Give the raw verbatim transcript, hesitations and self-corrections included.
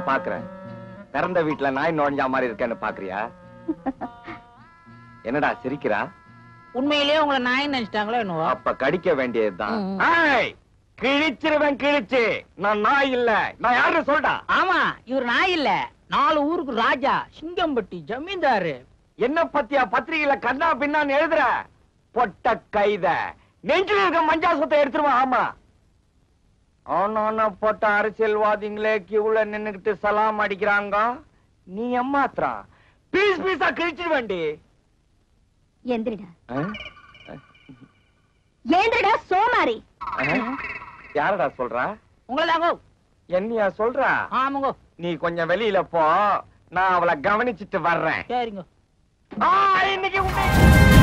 பாக்குறேன். பிறந்த வீட்டுல நாய் நுழைஞ்சா மாதிரி இருக்கேன்னு பாக்குறியா? என்னடா சிரிக்கிறா? உண்மையிலேயே உங்களை நாய் நினைச்சிட்டாங்களோ என்னவோ? அப்ப கடிக்க வேண்டியதுதான். கிழிச்சிருவேன் கிழிச்சு. நான் நாய் இல்ல. நான் யாருன்னு சொல்றா? ஆமா, இவர் நாய் இல்ல, நாலு ஊருக்கு ராஜா, சிங்கம்பட்டி ஜமீன்தாரு. என்ன பத்தியா பத்திரிகையில கண்ணா பின்னான்னு எழுதுற? பொட்ட கைத நெஞ்சில் இருக்க மஞ்சா சொத்தை எடுத்துருவான். ஆமா, ஆனா போட்ட அரசியல்வாதிங்களே கியூல நின்னுகிட்டு சலாம் அடிக்கிறாங்க. நீ ஏமாத்துறா பீஸ் பீஸா கிழிச்சிருவேண்டி. எந்திரிடா ஏந்திரடா சோமாரி. யாரடா சொல்றா? உங்களதாங்கோ. என்னையா சொல்றா? ஆமாங்கோ. நீ கொஞ்சம் வெளியில போ, நான் அவளை கவனிச்சிட்டு வர்றேன். சரிங்க. இன்னைக்கு